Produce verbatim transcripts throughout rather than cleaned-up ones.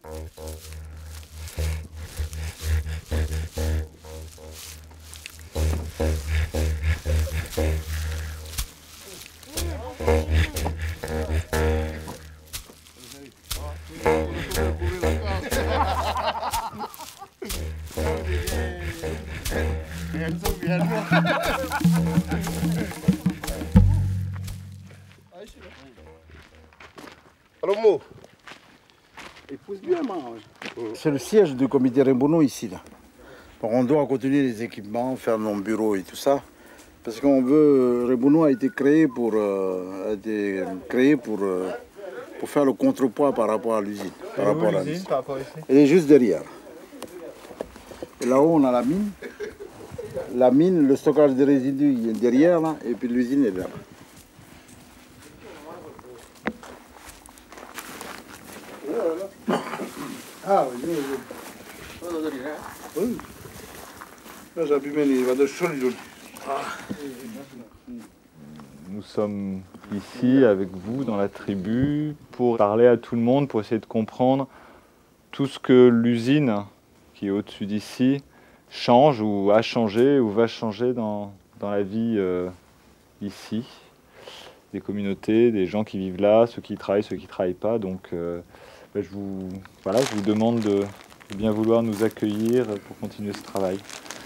C'est le siège du comité Rebounous ici. Là. Donc on doit continuer les équipements, faire nos bureaux et tout ça. Parce qu'on veut, Rebounous a été créé pour, euh, a été créé pour, euh, pour faire le contrepoids par rapport à l'usine. Par rapport à l'usine. Elle est juste derrière. Et là-haut on a la mine. La mine, le stockage des résidus il est derrière là, et puis l'usine est là. Ah oui, oui, oui. Nous sommes ici avec vous dans la tribu pour parler à tout le monde, pour essayer de comprendre tout ce que l'usine qui est au-dessus d'ici change ou a changé ou va changer dans, dans la vie euh, ici. Des communautés, des gens qui vivent là, ceux qui travaillent, ceux qui ne travaillent pas. Donc euh, ben, je, vous, voilà, je vous demande de, de bien vouloir nous accueillir pour continuer ce travail.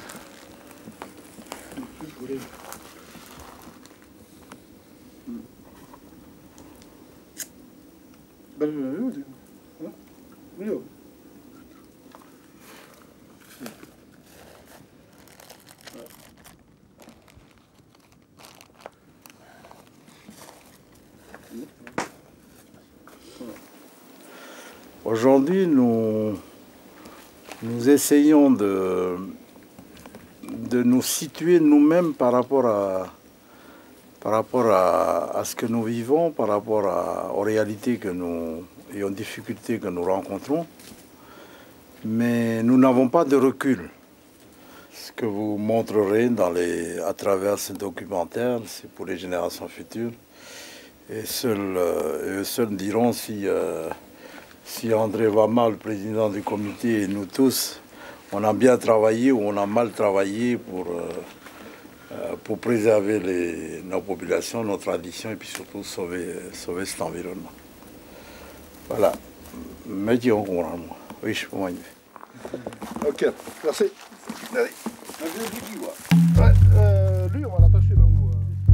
Aujourd'hui, nous, nous essayons de, de nous situer nous-mêmes par rapport à, par rapport à, à ce que nous vivons, par rapport à, aux réalités que nous, et aux difficultés que nous rencontrons. Mais nous n'avons pas de recul. Ce que vous montrerez dans les, à travers ce documentaire, c'est pour les générations futures. Et seuls, euh, eux seuls diront si... Euh, Si André Vama, le président du comité, et nous tous, on a bien travaillé ou on a mal travaillé pour, euh, pour préserver les, nos populations, nos traditions et puis surtout sauver, sauver cet environnement. Voilà. Mettez au courant, moi. Oui, je peux m'en y aller. Ok, merci. Allez. Ouais, euh, lui, on va l'attacher là où.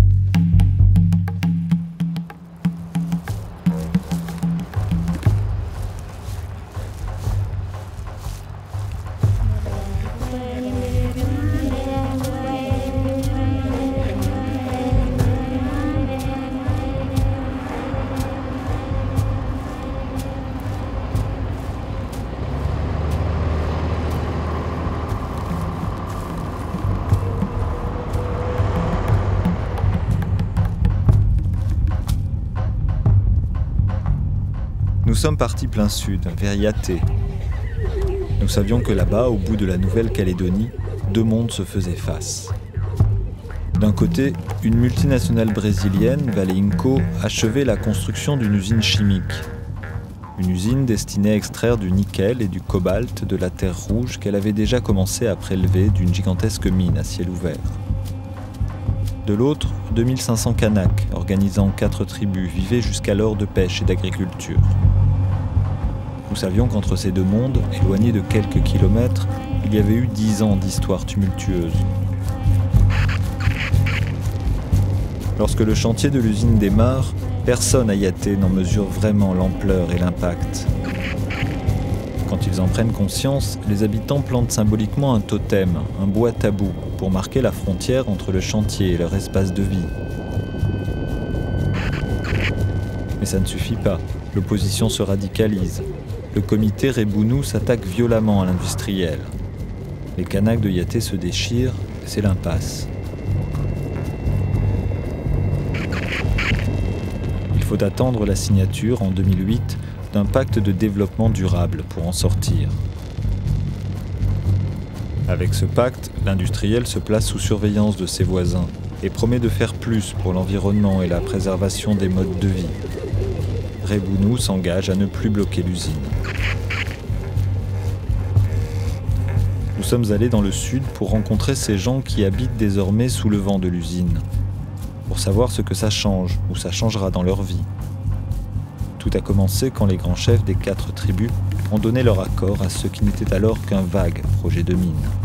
Nous sommes partis plein sud, vers Yaté. Nous savions que là-bas, au bout de la Nouvelle-Calédonie, deux mondes se faisaient face. D'un côté, une multinationale brésilienne, Valeinco, achevait la construction d'une usine chimique. Une usine destinée à extraire du nickel et du cobalt de la terre rouge qu'elle avait déjà commencé à prélever d'une gigantesque mine à ciel ouvert. De l'autre, deux mille cinq cents Kanaks, organisant quatre tribus, vivaient jusqu'alors de pêche et d'agriculture. Nous savions qu'entre ces deux mondes, éloignés de quelques kilomètres, il y avait eu dix ans d'histoire tumultueuse. Lorsque le chantier de l'usine démarre, personne à Yaté n'en mesure vraiment l'ampleur et l'impact. Quand ils en prennent conscience, les habitants plantent symboliquement un totem, un bois tabou, pour marquer la frontière entre le chantier et leur espace de vie. Mais ça ne suffit pas, l'opposition se radicalise. Le comité Rebounous s'attaque violemment à l'industriel. Les Kanaks de Yaté se déchirent, c'est l'impasse. Il faut attendre la signature en deux mille huit d'un pacte de développement durable pour en sortir. Avec ce pacte, l'industriel se place sous surveillance de ses voisins et promet de faire plus pour l'environnement et la préservation des modes de vie. Rebounous s'engage à ne plus bloquer l'usine. sommes allés dans le sud pour rencontrer ces gens qui habitent désormais sous le vent de l'usine, pour savoir ce que ça change ou ça changera dans leur vie. Tout a commencé quand les grands chefs des quatre tribus ont donné leur accord à ce qui n'était alors qu'un vague projet de mine.